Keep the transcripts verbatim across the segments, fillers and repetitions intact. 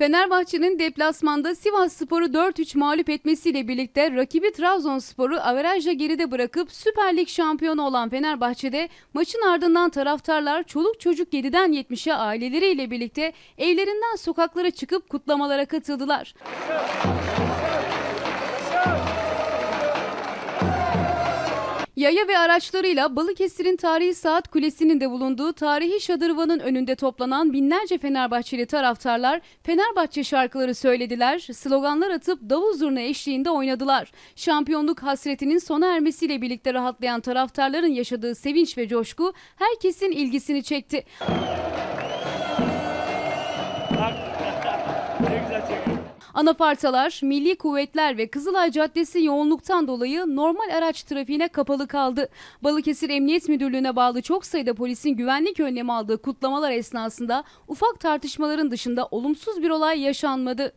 Fenerbahçe'nin deplasmanda Sivasspor'u dört üç mağlup etmesiyle birlikte rakibi Trabzonspor'u averajla geride bırakıp Süper Lig şampiyonu olan Fenerbahçe'de maçın ardından taraftarlar çoluk çocuk yediden yetmişe aileleriyle birlikte evlerinden sokaklara çıkıp kutlamalara katıldılar. Yaya ve araçlarıyla Balıkesir'in Tarihi Saat Kulesi'nin de bulunduğu tarihi şadırvanın önünde toplanan binlerce Fenerbahçeli taraftarlar Fenerbahçe şarkıları söylediler, sloganlar atıp davul zurna eşliğinde oynadılar. Şampiyonluk hasretinin sona ermesiyle birlikte rahatlayan taraftarların yaşadığı sevinç ve coşku herkesin ilgisini çekti. Anafartalar, Milli Kuvvetler ve Kızılay Caddesi yoğunluktan dolayı normal araç trafiğine kapalı kaldı. Balıkesir Emniyet Müdürlüğü'ne bağlı çok sayıda polisin güvenlik önlemi aldığı kutlamalar esnasında ufak tartışmaların dışında olumsuz bir olay yaşanmadı.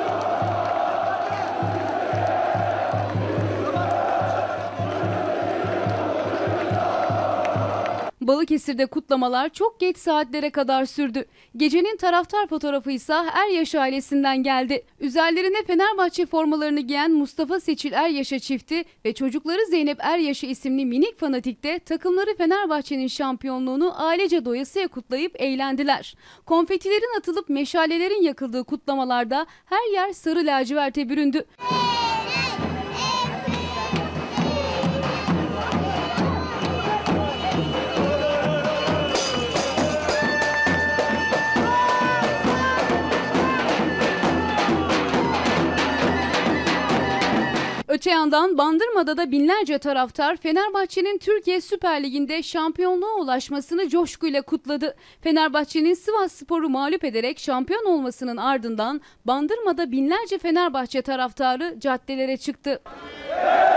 Balıkesir'de kutlamalar çok geç saatlere kadar sürdü. Gecenin taraftar fotoğrafı ise Eryaş ailesinden geldi. Üzerlerine Fenerbahçe formalarını giyen Mustafa Seçil Eryaş'a çifti ve çocukları Zeynep Eryaş'a isimli minik fanatik de takımları Fenerbahçe'nin şampiyonluğunu ailece doyasıya kutlayıp eğlendiler. Konfetilerin atılıp meşalelerin yakıldığı kutlamalarda her yer sarı laciverte büründü. Öte yandan Bandırma'da da binlerce taraftar Fenerbahçe'nin Türkiye Süper Ligi'nde şampiyonluğa ulaşmasını coşkuyla kutladı. Fenerbahçe'nin Sivasspor'u mağlup ederek şampiyon olmasının ardından Bandırma'da binlerce Fenerbahçe taraftarı caddelere çıktı.